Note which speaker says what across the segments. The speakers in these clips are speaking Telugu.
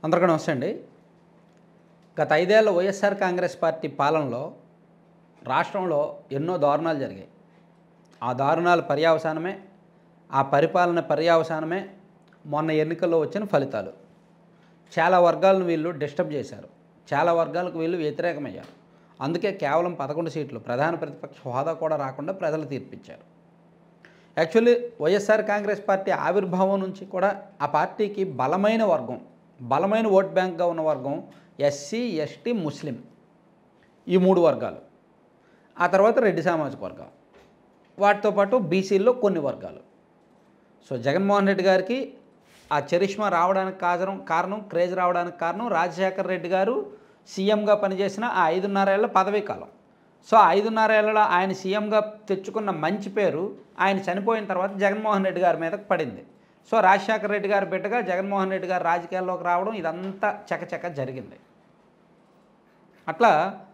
Speaker 1: అందరికీ నమస్తే అండి. గత 5 ఏళ్ల వైఎస్ఆర్ కాంగ్రెస్ పార్టీ పాలనలో రాష్ట్రంలో ఎన్నో దారుణాలు జరిగాయి. ఆ దారుణాల పర్యవసానమే, ఆ పరిపాలన పర్యవసానమే మొన్న ఎన్నికల్లో వచ్చిన ఫలితాలు. చాలా వర్గాలను వీళ్ళు డిస్టర్బ్ చేశారు. చాలా వర్గాలకు వీళ్ళు వ్యతిరేకమయ్యారు. అందుకే కేవలం 11 సీట్లు ప్రధాన ప్రతిపక్ష హోదా కూడా రాకుండా ప్రజలు తీర్పిచ్చారు. యాక్చువల్లీ వైఎస్ఆర్ కాంగ్రెస్ పార్టీ ఆవిర్భావం నుంచి కూడా ఆ పార్టీకి బలమైన ఓట్ బ్యాంక్గా ఉన్న వర్గం ఎస్సీ, ఎస్టీ, ముస్లిం, ఈ 3 వర్గాలు. ఆ తర్వాత రెడ్డి సామాజిక వర్గం, వాటితో పాటు బీసీల్లో కొన్ని వర్గాలు. సో జగన్మోహన్ రెడ్డి గారికి ఆ చరిష్మా రావడానికి కారణం క్రేజ్ రావడానికి కారణం రాజశేఖర్ రెడ్డి గారు సీఎంగా పనిచేసిన ఆ 5.5 ఏళ్ల పదవీ కాలం. సో 5.5 ఏళ్లలో ఆయన సీఎంగా తెచ్చుకున్న మంచి పేరు ఆయన చనిపోయిన తర్వాత జగన్మోహన్ రెడ్డి గారి మీదకి పడింది. సో రాజశేఖర రెడ్డి గారి బిడ్డగా జగన్మోహన్ రెడ్డి గారు రాజకీయాల్లోకి రావడం ఇదంతా చకచక జరిగింది. అట్లా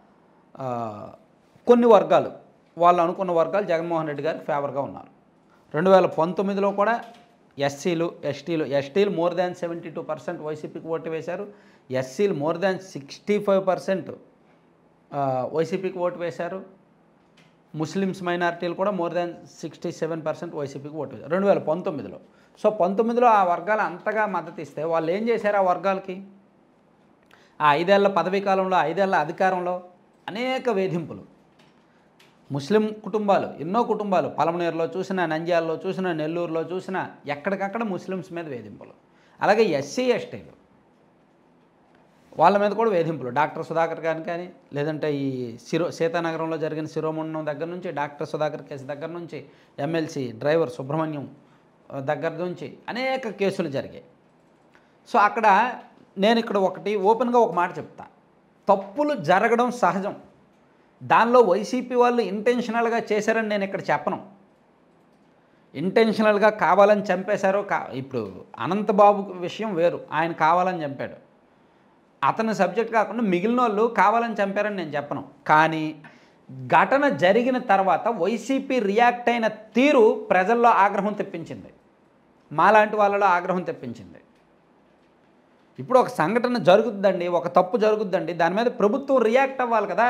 Speaker 1: కొన్ని వర్గాలు, వాళ్ళు అనుకున్న వర్గాలు జగన్మోహన్ రెడ్డి గారికి ఫేవర్గా ఉన్నారు. 2019లో కూడా ఎస్టీలు మోర్ దాన్ 72% వైసీపీకి ఓటు వేశారు. ఎస్సీలు మోర్ దాన్ 65% వైసీపీకి ఓటు వేశారు. ముస్లిమ్స్ మైనారిటీలు కూడా మోర్ దాన్ 67% వైసీపీకి ఓటు వేశారు 2019లో. సో 19లో ఆ వర్గాలు అంతగా మద్దతు ఇస్తే వాళ్ళు ఏం చేశారు? ఆ వర్గాలకి ఆ 5 ఏళ్ల పదవీ కాలంలో, 5 ఏళ్ల అధికారంలో అనేక వేధింపులు. ముస్లిం కుటుంబాలు, ఎన్నో కుటుంబాలు, పలమనేరులో చూసినా, నంద్యాలలో చూసినా, నెల్లూరులో చూసినా ఎక్కడికక్కడ ముస్లిమ్స్ మీద వేధింపులు. అలాగే ఎస్సీ, ఎస్టీలు వాళ్ళ మీద కూడా వేధింపులు. డాక్టర్ సుధాకర్ గారిని కానీ, లేదంటే ఈ సీతానగరంలో జరిగిన శిరోముండం దగ్గర నుంచి, డాక్టర్ సుధాకర్ కేసు దగ్గర నుంచి, ఎమ్మెల్సీ డ్రైవర్ సుబ్రహ్మణ్యం దగ్గర నుంచి అనేక కేసులు జరిగాయి. సో అక్కడ నేను ఇక్కడ ఓపెన్గా ఒక మాట చెప్తా. తప్పులు జరగడం సహజం. దానిలో వైసీపీ వాళ్ళు ఇంటెన్షనల్గా చేశారని నేను ఇక్కడ చెప్పను. ఇంటెన్షనల్గా కావాలని చంపేశారో ఇప్పుడు అనంతబాబు విషయం వేరు, ఆయన కావాలని చంపాడు. అతని సబ్జెక్ట్ కాకుండా మిగిలిన వాళ్ళు కావాలని చంపారని నేను చెప్పను. కానీ ఘటన జరిగిన తర్వాత వైసీపీ రియాక్ట్ అయిన తీరు ప్రజల్లో ఆగ్రహం తెప్పించింది, మాలాంటి వాళ్ళలో ఆగ్రహం తెప్పించింది. ఇప్పుడు ఒక సంఘటన జరుగుద్దండి, ఒక తప్పు జరుగుద్దండి, దాని మీద ప్రభుత్వం రియాక్ట్ అవ్వాలి కదా.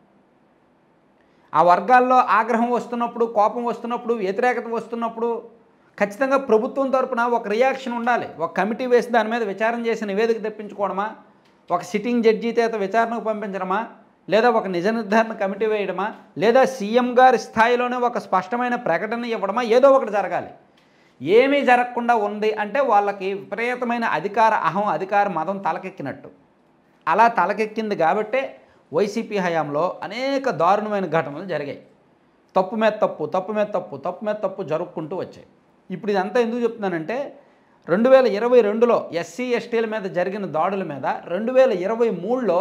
Speaker 1: ఆ వర్గాల్లో ఆగ్రహం వస్తున్నప్పుడు, కోపం వస్తున్నప్పుడు, వ్యతిరేకత వస్తున్నప్పుడు ఖచ్చితంగా ప్రభుత్వం తరపున ఒక రియాక్షన్ ఉండాలి. ఒక కమిటీ వేసి దాని మీద విచారణ చేసి నివేదిక తెప్పించుకోవడమా, ఒక సిట్టింగ్ జడ్జి చేత విచారణకు పంపించడమా, లేదా ఒక నిజ నిర్ధారణ కమిటీ వేయడమా, లేదా సీఎం గారి స్థాయిలోనే ఒక స్పష్టమైన ప్రకటన ఇవ్వడమా, ఏదో ఒకటి జరగాలి. ఏమీ జరగకుండా ఉంది అంటే వాళ్ళకి విపరీతమైన అధికార మదం తలకెక్కినట్టు. అలా తలకెక్కింది కాబట్టే వైసీపీ హయాంలో అనేక దారుణమైన ఘటనలు జరిగాయి. తప్పు మీద తప్పు జరుపుకుంటూ వచ్చాయి. ఇప్పుడు ఇదంతా ఎందుకు చెప్తున్నానంటే 2022లో ఎస్సీ, ఎస్టీల మీద జరిగిన దాడుల మీద 2023లో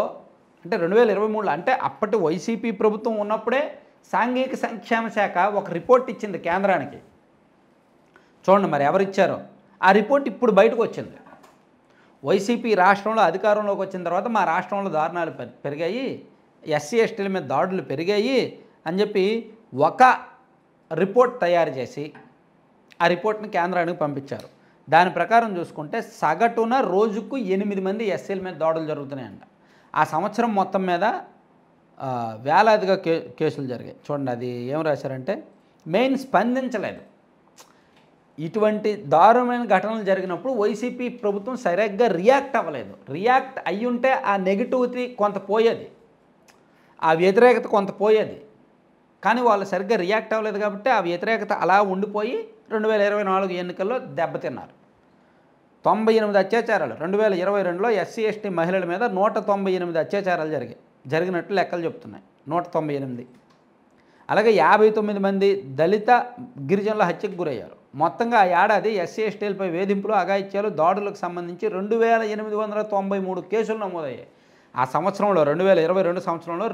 Speaker 1: అంటే అప్పటి వైసీపీ ప్రభుత్వం ఉన్నప్పుడే సాంఘిక సంక్షేమ శాఖ ఒక రిపోర్ట్ ఇచ్చింది కేంద్రానికి. చూడండి మరి ఎవరిచ్చారో ఆ రిపోర్ట్ ఇప్పుడు బయటకు వచ్చింది. వైసీపీ రాష్ట్రంలో అధికారంలోకి వచ్చిన తర్వాత మా రాష్ట్రంలో దారుణాలు పెరిగాయి, ఎస్సీ, ఎస్టీల మీద దాడులు పెరిగాయి అని చెప్పి ఒక రిపోర్ట్ తయారు చేసి ఆ రిపోర్ట్ని కేంద్రానికి పంపించారు. దాని ప్రకారం చూసుకుంటే సగటున రోజుకు 8 మంది ఎస్సీల మీద దాడులు జరుగుతున్నాయంట. ఆ సంవత్సరం మొత్తం మీద వేలాదిగా కేసులు జరిగాయి. చూడండి అది ఏం రాశారంటే, మెయిన్ స్పందించలేదు. ఇటువంటి దారుణమైన ఘటనలు జరిగినప్పుడు వైసీపీ ప్రభుత్వం సరిగ్గా రియాక్ట్ అవ్వలేదు. రియాక్ట్ అయ్యుంటే ఆ నెగిటివిటీ కొంత పోయేది, ఆ వ్యతిరేకత కొంత పోయేది. కానీ వాళ్ళు సరిగ్గా రియాక్ట్ అవ్వలేదు కాబట్టి ఆ వ్యతిరేకత అలా ఉండిపోయి 2024 ఎన్నికల్లో దెబ్బతిన్నారు. 98 అత్యాచారాలు 2022లో ఎస్సీ, ఎస్టీ మహిళల మీద 198 అత్యాచారాలు జరిగినట్లు లెక్కలు చెప్తున్నాయి. 198. అలాగే 59 మంది దళిత గిరిజనుల హత్యకు గురయ్యారు. మొత్తంగా ఆ ఏడాది ఎస్సీ, ఎస్టీలపై వేధింపులు, అఘాయిత్యాలు, దాడులకు సంబంధించి 2893 కేసులు నమోదయ్యాయి. ఆ సంవత్సరంలో 2022 సంవత్సరంలో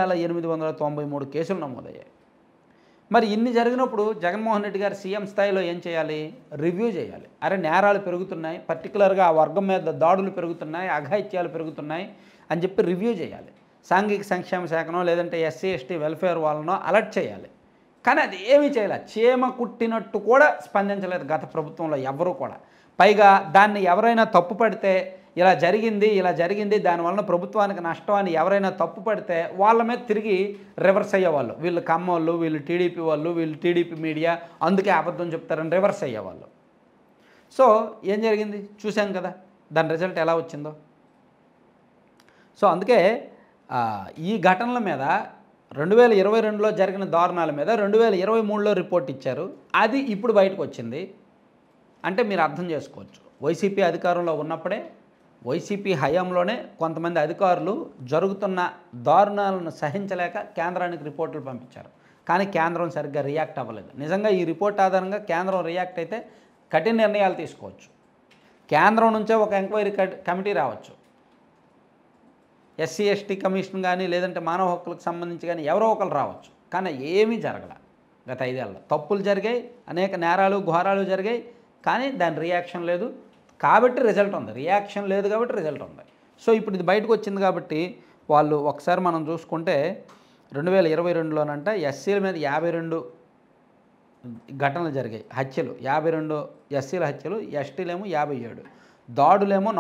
Speaker 1: 2893 కేసులు నమోదయ్యాయి. మరి ఇన్ని జరిగినప్పుడు జగన్మోహన్ రెడ్డి గారు సీఎం స్థాయిలో ఏం చేయాలి? రివ్యూ చేయాలి. అరే నేరాలు పెరుగుతున్నాయి, పర్టికులర్గా ఆ వర్గం మీద దాడులు పెరుగుతున్నాయి, అఘాయిత్యాలు పెరుగుతున్నాయి అని చెప్పి రివ్యూ చేయాలి. సాంఘిక సంక్షేమ శాఖనో లేదంటే ఎస్సీ, ఎస్టీ వెల్ఫేర్ వాళ్ళనో అలర్ట్ చేయాలి. కానీ అది ఏమీ చేయలేదు. చీమ కుట్టినట్టు కూడా స్పందించలేదు గత ప్రభుత్వంలో ఎవరూ కూడా. పైగా దాన్ని ఎవరైనా తప్పు పడితే ఇలా జరిగింది దానివలన ప్రభుత్వానికి నష్టం అని ఎవరైనా తప్పు పడితే వాళ్ళ మీద తిరిగి రివర్స్ అయ్యేవాళ్ళు. వీళ్ళు కమ్మోళ్ళు, వీళ్ళు టీడీపీ వాళ్ళు, వీళ్ళు టీడీపీ మీడియా అందుకే అబద్ధం చెప్తారని రివర్స్ అయ్యేవాళ్ళు. సో ఏం జరిగింది చూసాం కదా, దాని రిజల్ట్ ఎలా వచ్చిందో. సో అందుకే ఈ ఘటనల మీద 2022లో జరిగిన దారుణాల మీద 2023లో రిపోర్ట్ ఇచ్చారు. అది ఇప్పుడు బయటకు వచ్చింది. అంటే మీరు అర్థం చేసుకోవచ్చు, వైసీపీ అధికారంలో ఉన్నప్పుడే, వైసీపీ హయాంలోనే కొంతమంది అధికారులు జరుగుతున్న దారుణాలను సహించలేక కేంద్రానికి రిపోర్టులు పంపించారు. కానీ కేంద్రం సరిగ్గా రియాక్ట్ అవ్వలేదు. నిజంగా ఈ రిపోర్ట్ ఆధారంగా కేంద్రం రియాక్ట్ అయితే కఠిన నిర్ణయాలు తీసుకోవచ్చు. కేంద్రం నుంచే ఒక ఎంక్వైరీ కమిటీ రావచ్చు. ఎస్సీ ఎస్టీ కమిషన్ కానీ లేదంటే మానవ హక్కులకు సంబంధించి కానీ ఎవరో ఒకరు రావచ్చు. కానీ ఏమీ జరగల. గత 5 ఏళ్ళలో తప్పులు జరిగాయి, అనేక నేరాలు ఘోరాలు జరిగాయి, కానీ దాని రియాక్షన్ లేదు. కాబట్టి రిజల్ట్ ఉంది. రియాక్షన్ లేదు కాబట్టి రిజల్ట్ ఉంది. సో ఇప్పుడు ఇది బయటకు వచ్చింది కాబట్టి వాళ్ళు ఒకసారి మనం చూసుకుంటే 2022లోనంట ఎస్సీల మీద 52 ఘటనలు జరిగాయి, హత్యలు 52 ఎస్సీల హత్యలు, ఎస్టీలేమో 57, దాడులేమో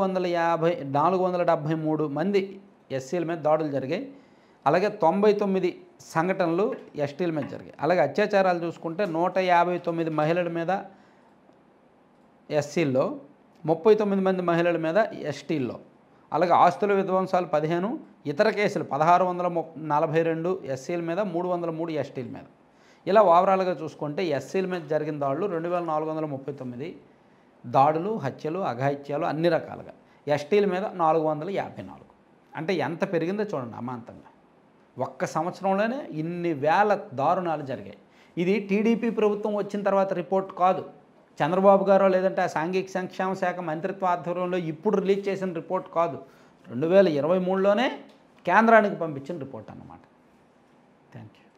Speaker 1: 473 మంది ఎస్సీల మీద దాడులు జరిగాయి. అలాగే 99 సంఘటనలు ఎస్టీల మీద జరిగాయి. అలాగే అత్యాచారాలు చూసుకుంటే 159 మహిళల మీద ఎస్సీల్లో, 39 మంది మహిళల మీద ఎస్టీల్లో. అలాగే ఆస్తుల విధ్వంసాలు 15, ఇతర కేసులు 1642 ఎస్సీల మీద, 303 ఎస్టీల మీద. ఇలా ఓవరాల్గా చూసుకుంటే ఎస్సీల మీద జరిగిన దాడులు 2439 దాడులు, హత్యలు, అఘాయిత్యాలు అన్ని రకాలుగా. ఎస్టీల మీద 454. అంటే ఎంత పెరిగిందో చూడండి అమాంతంగా. ఒక్క సంవత్సరంలోనే ఇన్ని వేల దారుణాలు జరిగాయి. ఇది టీడీపీ ప్రభుత్వం వచ్చిన తర్వాత రిపోర్ట్ కాదు. చంద్రబాబు గారో లేదంటే ఆ సాంఘిక సంక్షేమ శాఖ మంత్రిత్వ ఆధ్వర్యంలో ఇప్పుడు రిలీజ్ చేసిన రిపోర్ట్ కాదు. 2023లోనే కేంద్రానికి పంపించిన రిపోర్ట్ అన్నమాట. Thank you.